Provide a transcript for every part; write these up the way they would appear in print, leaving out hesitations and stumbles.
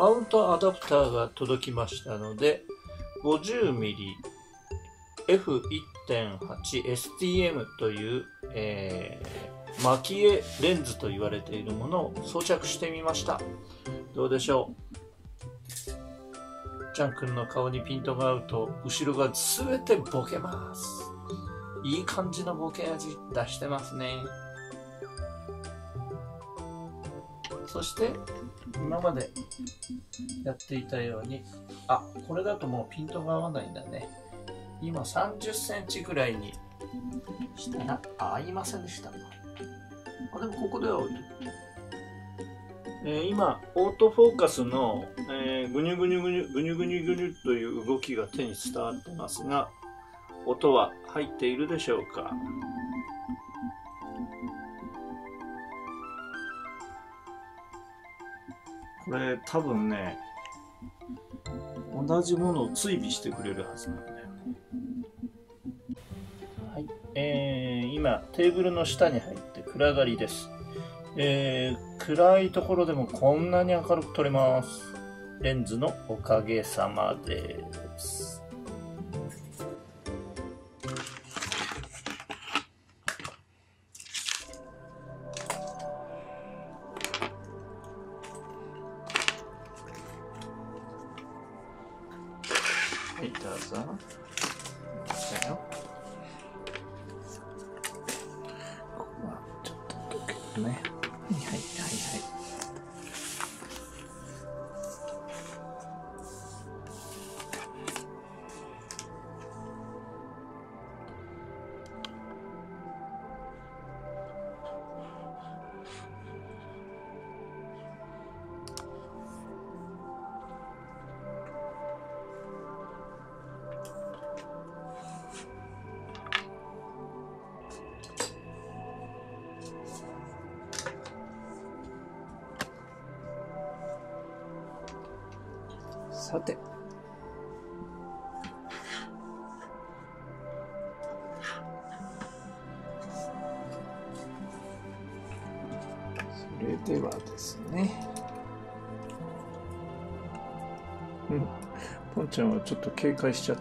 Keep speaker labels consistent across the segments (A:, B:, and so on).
A: マウントアダプターが届きましたので、50mm F1.8STM という、蒔絵レンズと言われているものを装着してみました。どうでしょう。ジャン君の顔にピントが合うと後ろが全てボケます。いい感じのボケ味出してますね。そして今までやっていたように、これだともうピントが合わないんだね。今30センチぐらいにしたら合いませんでした。でもここでは合う。今オートフォーカスの、ぐにゅぐにゅぐにゅぐにゅぐにゅぐにゅという動きが手に伝わってますが、音は入っているでしょうか。これ多分ね、同じものを追尾してくれるはずなんだよね。はい、今テーブルの下に入って暗がりです。暗いところでもこんなに明るく撮れます。レンズのおかげさまです。はい、どうぞ。だよ。ここはちょっと溶けるね。はいはいはいはい。さて、それではですね、ポンちゃんはちょっと警戒しちゃった。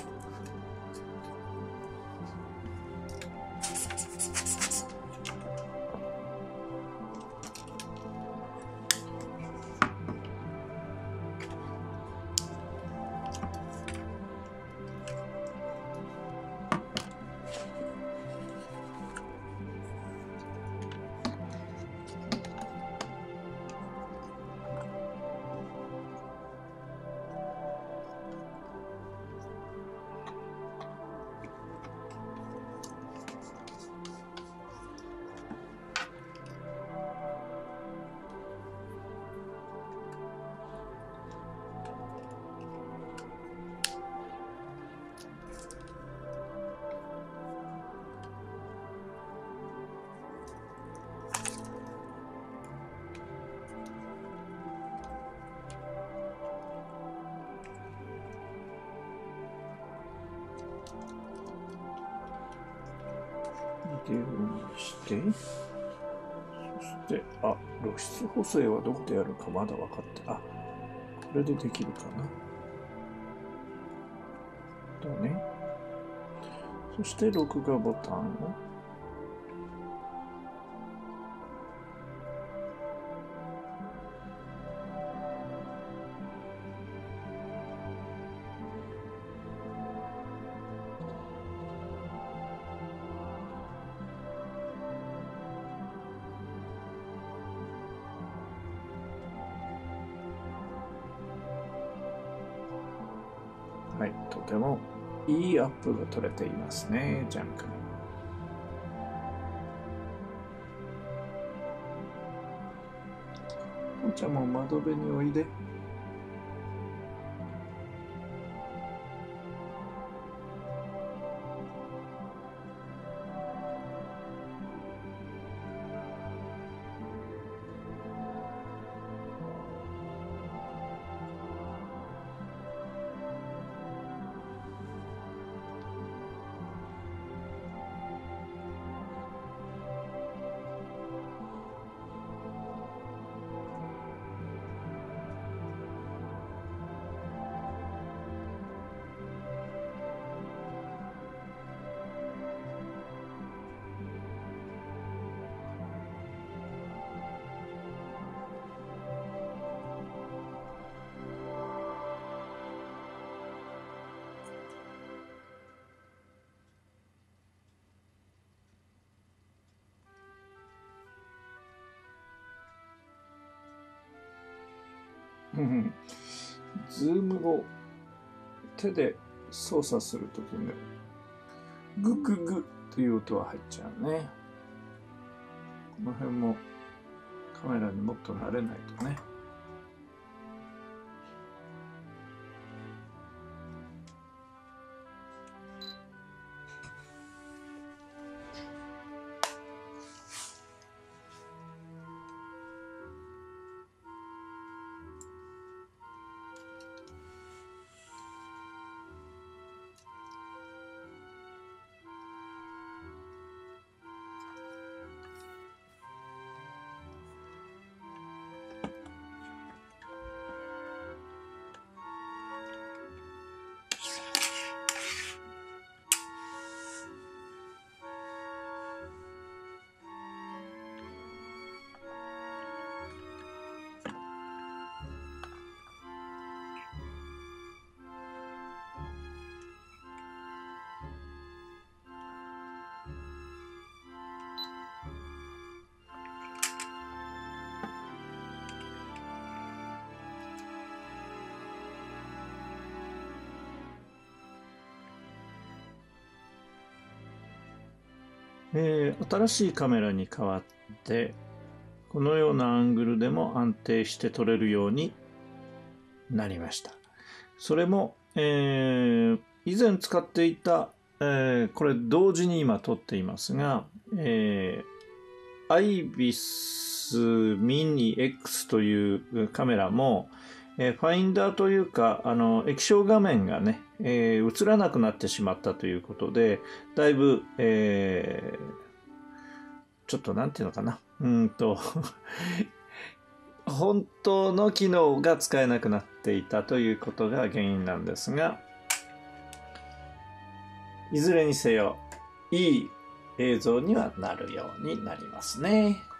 A: ビデオにして、そして露出補正はどこでやるかまだ分かって、これでできるかな。だね。そして録画ボタンをはい、とてもいいアップが撮れていますね、ジャン君。ポンちゃんも窓辺においで。 ズームを手で操作するときにグググという音は入っちゃうね。この辺もカメラにもっと慣れないとね。新しいカメラに変わってこのようなアングルでも安定して撮れるようになりました。それも、以前使っていた、これ同時に今撮っていますが、IBIS Mini X というカメラも、ファインダーというか液晶画面がね、映らなくなってしまったということでだいぶ、ちょっとなんていうのかな本当の機能が使えなくなっていたということが原因なんですが、いずれにせよいい映像にはなるようになりますね。